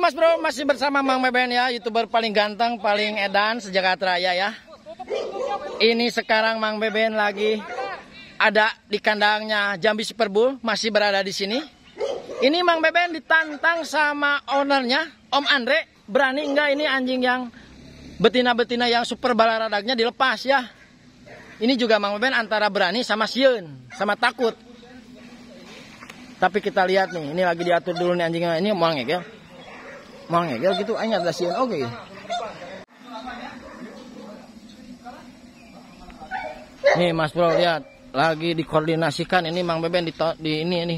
Mas Bro, masih bersama Mang Beben ya, YouTuber paling ganteng, paling edan sejagat raya ya. Ini sekarang Mang Beben lagi ada di kandangnya Jambi Super Bull, masih berada di sini. Ini Mang Beben ditantang sama ownernya, Om Andre. Berani enggak ini anjing yang betina-betina yang super balaradagnya dilepas ya. Ini juga Mang Beben antara berani sama sieun, sama takut. Tapi kita lihat nih, ini lagi diatur dulu nih anjingnya. Ini mau ngegel. Mau ngegel gitu, aja ada sieun oke. Nih Mas Bro, lihat. Lagi dikoordinasikan ini Mang Beben di ini.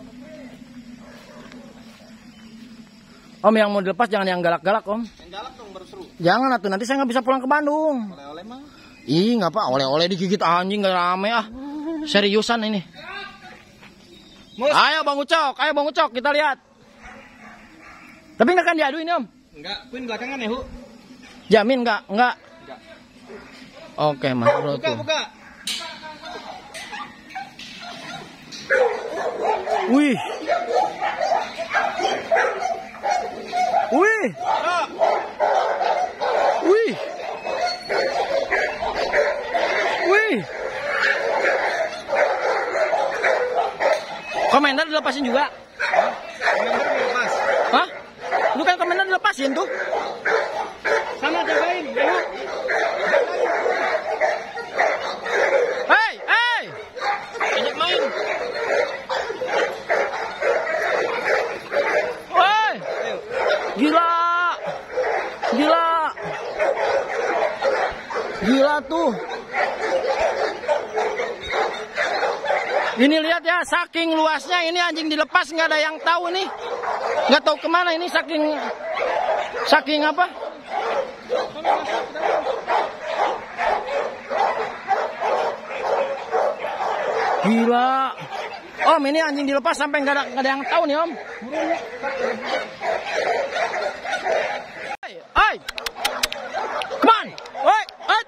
Om yang mau dilepas jangan yang galak-galak Om. Yang galak dong baru seru. Jangan atuh, nanti saya nggak bisa pulang ke Bandung. Oleh-oleh mah. Ih ngapa oleh-oleh digigit anjing gak rame ah. Seriusan ini. Mus. Ayo Bang Ucok, kita lihat. Tapi nggak kan diaduin Om? Enggak, Queen belakangan ya, Hu. Jamin nggak? Enggak. Oke Mas Bro tuh. Buka. Wih. Wih. Wih. Wih. Komentar dilepasin juga? Komentar dilepas. Hah? Lu kan komentar dilepasin tuh? Sana jagain, ya. Hey. Ajak main. Woi. Gila tuh. Ini lihat ya, saking luasnya ini anjing dilepas nggak ada yang tahu nih, nggak tahu kemana ini saking apa? Gila, Om ini anjing dilepas sampai nggak ada yang tahu nih Om. Hey, come on, wait.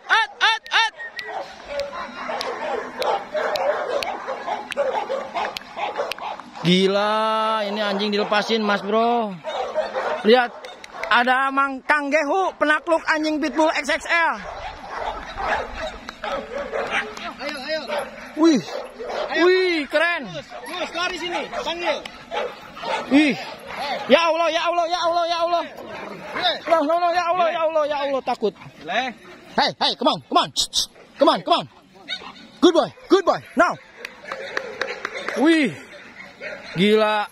Gila, ini anjing dilepasin Mas Bro. Lihat, ada Mang Kang Gehu, penakluk anjing pitbull XXL. Ayo. Wih, keren. Mus, lari sini, panggil. Ih, ya Allah. Ya Allah, takut. Leh. Hey, come on. Good boy. Now. Wih. Gila.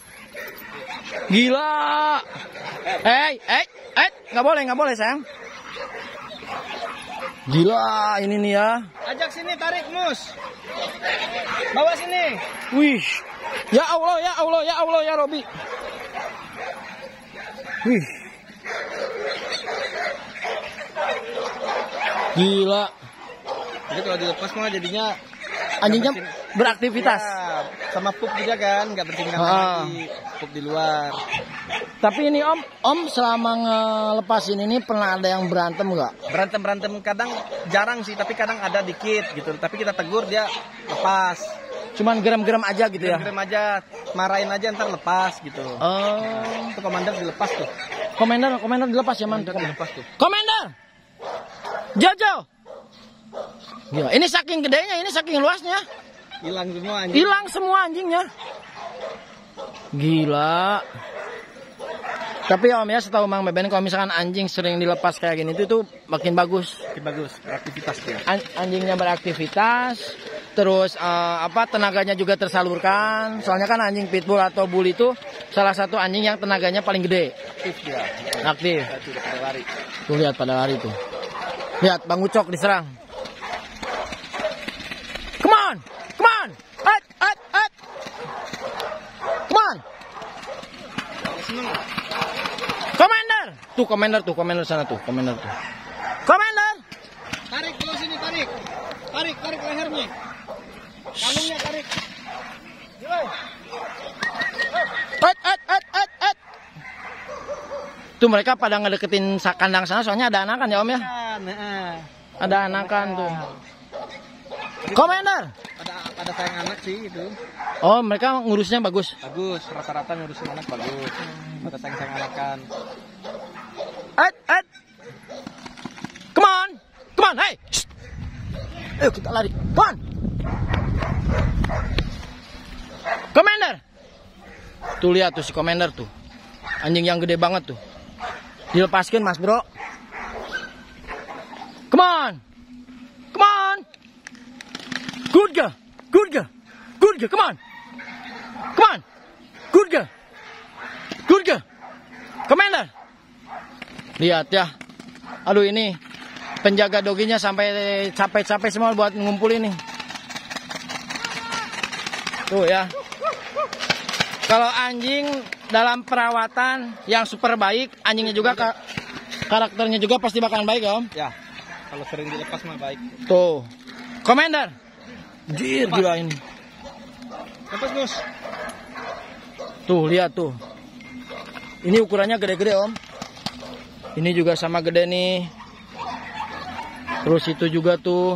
Hey, nggak boleh sayang. Gila, ini nih ya. Ajak sini, tarik Mus. Bawa sini. Wih. Ya Allah, ya Robi. Wih. Gila. Jadi kalau dilepas mah jadinya Anjingnya beraktivitas. Ya, sama pup juga kan, nggak bertingkah lagi. Pup di luar. Tapi ini Om selama ngelepasin ini pernah ada yang berantem nggak? Berantem kadang jarang sih, tapi kadang ada dikit gitu. Tapi kita tegur dia lepas. Cuman gerem-gerem aja gitu ya? Gerem aja, marahin aja ntar lepas gitu. Itu komandan dilepas tuh. Komandan dilepas ya man? Dilepas tuh. Komandan! Jojo! Gila, ini saking gedenya, ini saking luasnya. Hilang semua anjing. Hilang semua anjingnya. Gila. Tapi Om ya, setahu Mang Beben kalau misalkan anjing sering dilepas kayak gini itu makin bagus. Makin bagus beraktivitas dia. Anjingnya beraktivitas, terus tenaganya juga tersalurkan. Soalnya kan anjing pitbull atau bull itu salah satu anjing yang tenaganya paling gede. Aktif dia. Aktif. Pada lari. Tuh lihat pada lari tuh. Lihat Bang Ucok diserang. Come on. Come on. Komander sana tuh, Komander. Tarik dulu sini, tarik lehernya. Kalungnya tarik. Tuh mereka pada ngedeketin kandang sana soalnya ada anakan ya Om ya. Ada anakan tuh. Komander. Pada pada sayang anak sih itu. Oh, mereka ngurusnya bagus. Bagus, rata-rata ngurusin anak bagus. Pada sayang anakan. Come on, come on, hey. Shh. Ayo kita lari, come on. Commander. Tuh lihat tuh si Commander tuh. Anjing yang gede banget tuh. Dilepaskan Mas Bro. Come on. Come on. Good girl. Good girl. Good girl. Come on. Come on. Good girl. Good girl. Commander. Lihat ya. Aduh ini penjaga doginya sampai capek-capek semua buat ngumpulin nih. Tuh ya. Kalau anjing dalam perawatan yang super baik, anjingnya juga karakternya juga pasti bakalan baik, Om. Ya. Kalau sering dilepas mah baik. Tuh. Commander. Jir, gila ini. Lepas, Gus. Tuh, lihat tuh. Ini ukurannya gede-gede, Om. Ini juga sama gede nih. Terus itu juga tuh.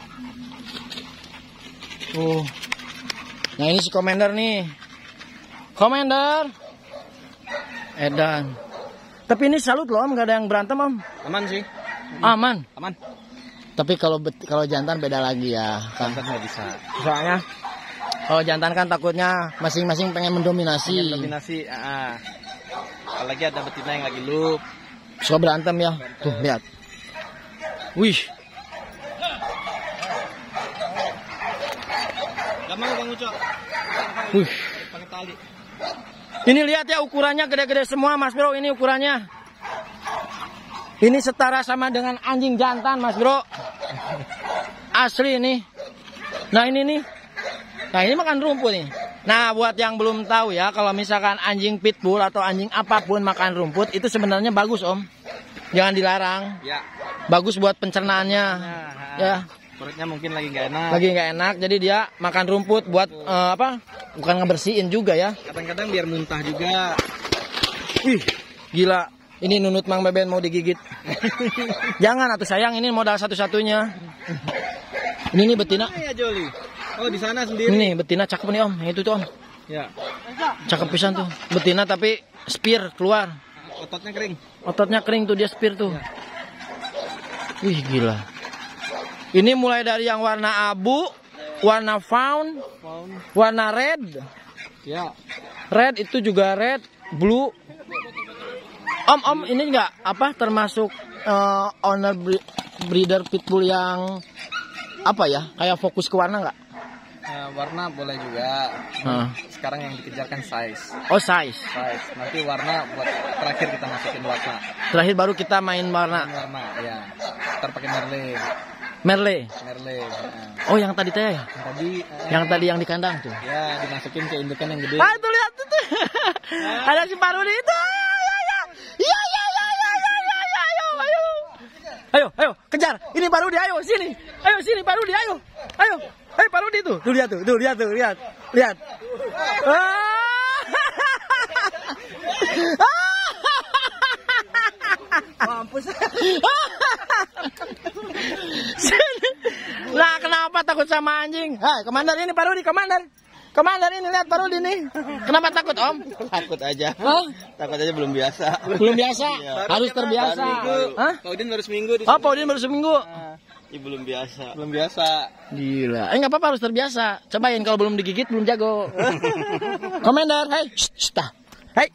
Tuh. Nah, ini si Commander nih. Commander. Edan. Tapi ini salut loh, Om. Gak ada yang berantem, Om. Aman sih. Aman. Aman. Tapi kalau jantan beda lagi ya. Jantan nggak bisa. Soalnya kalau jantan kan takutnya masing-masing pengen mendominasi. Dominasi. Apalagi ada betina yang lagi loop. Suka berantem ya. Tuh lihat. Wih. Gak mau Bang Ucok. Wih. Pakai tali. Ini lihat ya ukurannya gede-gede semua Mas Bro. Ini ukurannya. Ini setara sama dengan anjing jantan Mas Bro. Asli ini. Nah ini nih. Nah ini makan rumput nih. Nah buat yang belum tahu ya, kalau misalkan anjing pitbull atau anjing apapun makan rumput itu sebenarnya bagus Om. Jangan dilarang. Ya. Bagus buat pencernaannya. Ya. Perutnya mungkin lagi nggak enak. Lagi nggak enak, jadi dia makan rumput buat apa? Bukan ngebersihin juga ya. Kadang-kadang biar muntah juga. Ih, gila. Ini nunut Mang Beben mau digigit. Jangan atuh sayang, ini modal satu-satunya. Ini nih betina. Ya Joli. Oh di sana sendiri. Ini betina cakep nih Om. Itu tuh Om. Ya. Cakep pisan tuh. Betina tapi spear keluar. Ototnya kering. Ototnya kering tuh dia spear tuh. Wih gila. Ini mulai dari yang warna abu, warna fawn, warna red. Ya. Red itu juga red, blue. Om ini enggak apa termasuk owner breeder pitbull yang apa ya? Kayak fokus ke warna enggak? Warna boleh juga. Sekarang yang dikejarkan size. Oh size. Size. Nanti warna buat terakhir kita masukin warna. Terakhir baru kita main warna. Warna ya. Ntar pakai Merle. Nah. Oh yang tadi teh ya? Yang tadi yang di kandang tuh. Ya dimasukin ke indukan yang gede. Ah tuh lihat tuh. Ada si Parudi itu. Ayo, kejar. Ini Parudi, ayo sini. Ayo sini Parudi, ayo. Ayo Parudi tuh. Tuh lihat tuh, lihat. Mampus. Lah kenapa takut sama anjing? Hai, Komandan ini Parudi, Komandan ini lihat Parudi nih. Kenapa takut Om? Takut aja. Hah? Takut aja belum biasa. Belum biasa. Iya. Harus terbiasa. Hah? Paudin baru seminggu. Oh, Paudin baru seminggu. Ya, belum biasa. Belum biasa. Gila. Nggak apa-apa harus terbiasa. Cobain kalau belum digigit belum jago. Komandan, hai. Hai.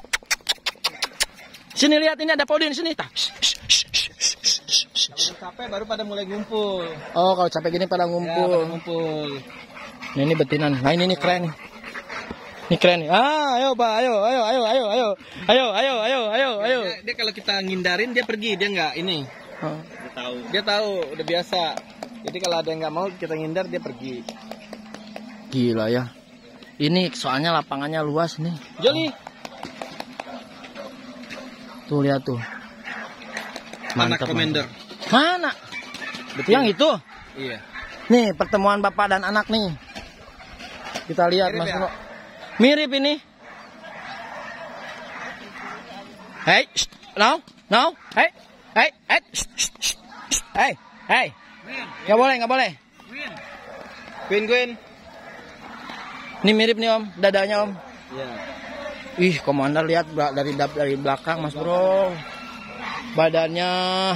Sini lihat ini ada Paudin sini. Kalau capek baru pada mulai ngumpul. Oh, kalau capek gini pada ngumpul. Nah, ini betina. Nah, ini keren. Ini keren nih. Ayo, Pak. Ayo. Dia kalau kita ngindarin dia pergi, dia nggak ini. Dia tahu, udah biasa. Jadi kalau ada yang nggak mau kita ngindar dia pergi. Gila ya. Ini soalnya lapangannya luas nih. Joli. Tuh lihat tuh. Mantap, Commander. Mana? Betul. Yang itu? Iya. Nih pertemuan bapak dan anak nih. Kita lihat Mirip Mas ya? Bro. Mirip ini. Hey, no. Hey. Nggak boleh. Queen. Ini mirip nih Om, dadanya Om. Iya. Ih, komander lihat dari belakang Mas Bro. Badannya.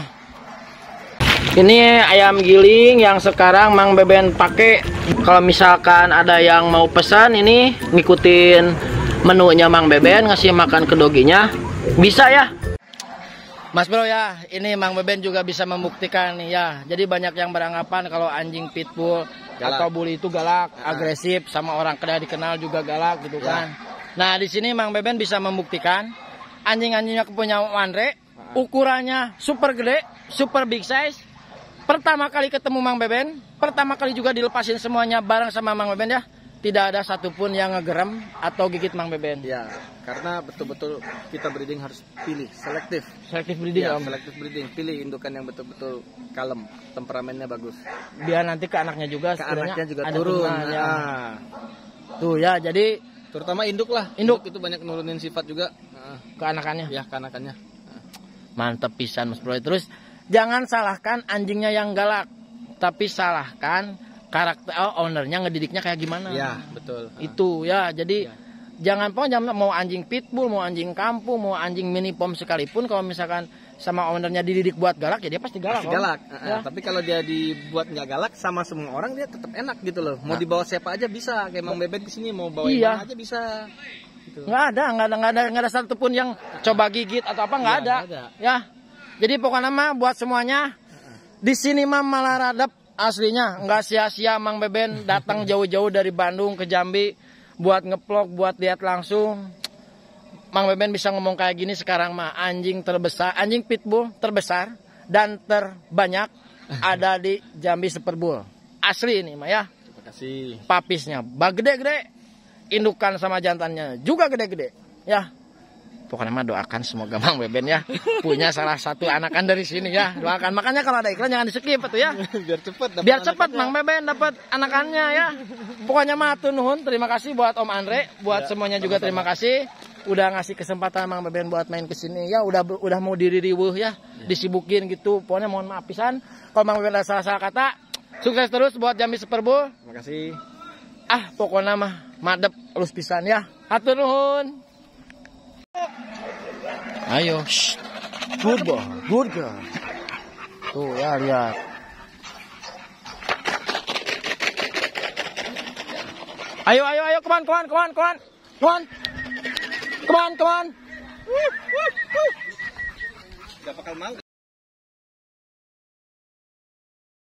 Ini ayam giling yang sekarang Mang Beben pakai. Kalau misalkan ada yang mau pesan ini ngikutin menunya Mang Beben, ngasih makan ke doginya, bisa ya. Mas Bro ya, ini Mang Beben juga bisa membuktikan nih ya. Jadi banyak yang beranggapan kalau anjing pitbull atau bully itu galak, agresif, sama orang kada dikenal juga galak gitu kan. Nah, di sini Mang Beben bisa membuktikan anjing-anjingnya punya Andre, ukurannya super gede, super big size. Pertama kali ketemu Mang Beben, pertama kali juga dilepasin semuanya bareng sama Mang Beben ya. Tidak ada satupun yang ngegerem atau gigit Mang Beben. Ya, karena betul-betul kita breeding harus pilih, selektif. Selektif breeding ya, Om. Selektif breeding, pilih indukan yang betul-betul kalem, temperamennya bagus. Biar nanti ke anaknya juga, ke anaknya juga ada turun. Tuh ya, jadi terutama induk lah. Induk itu banyak nurunin sifat juga ke anakannya. Ya, ke anakannya. Mantep pisan Mas Bro. Terus jangan salahkan anjingnya yang galak, tapi salahkan karakter ownernya ngedidiknya kayak gimana. Ya, betul. Itu ya, jadi jangan mau anjing pitbull, mau anjing kampung, mau anjing mini pom sekalipun, kalau misalkan sama ownernya dididik buat galak ya dia pasti galak. Pasti galak. Ya. Tapi kalau dia dibuat nggak galak sama semua orang, dia tetap enak gitu loh. Mau dibawa siapa aja bisa, kayak Mang Beben kesini mau bawa yang aja bisa. Gitu. Nggak ada satupun yang coba gigit atau apa, nggak ada. Ya, jadi pokoknya mah buat semuanya di sini mah malah radap aslinya, nggak sia-sia Mang Beben datang jauh-jauh dari Bandung ke Jambi buat ngeplok, buat lihat langsung. Mang Beben bisa ngomong kayak gini sekarang mah anjing terbesar, anjing pitbull terbesar dan terbanyak ada di Jambi Superbull. Asli ini mah ya. Terima kasih. Papisnya gede-gede, indukan sama jantannya juga gede-gede. Ya. Pokoknya mah doakan semoga Mang Beben ya punya salah satu anakan dari sini ya. Doakan. Makanya kalau ada iklan jangan di-skip tuh ya. Biar cepat Mang Beben dapat anakannya ya. Pokoknya mah hatur nuhun, terima kasih buat Om Andre, buat semuanya juga terima kasih udah ngasih kesempatan Mang Beben buat main ke sini ya. Udah mau diri-riwuh ya, disibukin gitu. Pokoknya mohon maaf pisan kalau Mang Beben ada salah-salah kata. Sukses terus buat Jambi Superbull. Terima kasih. Pokoknya mah madep halus pisan ya. Hatur nuhun. Ayo, good boy, good girl. Tuh ya lihat. Ayo, come on. Gak bakal mau.